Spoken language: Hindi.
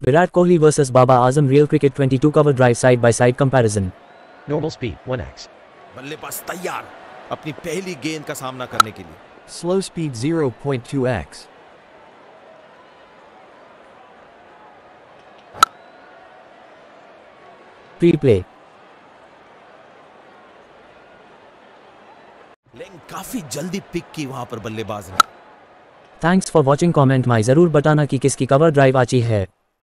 Virat Kohli vs Babar Azam Real Cricket 22 cover drive side by side comparison. Normal speed 1x. बल्लेबाज तैयार अपनी पहली गेंद का सामना करने के लिए। Slow speed 0.2x. Pre-play. लेकिन काफी जल्दी पिक की वहां पर बल्लेबाज ने। Thanks for watching. कमेंट में जरूर बताना कि किसकी कवर ड्राइव अच्छी है।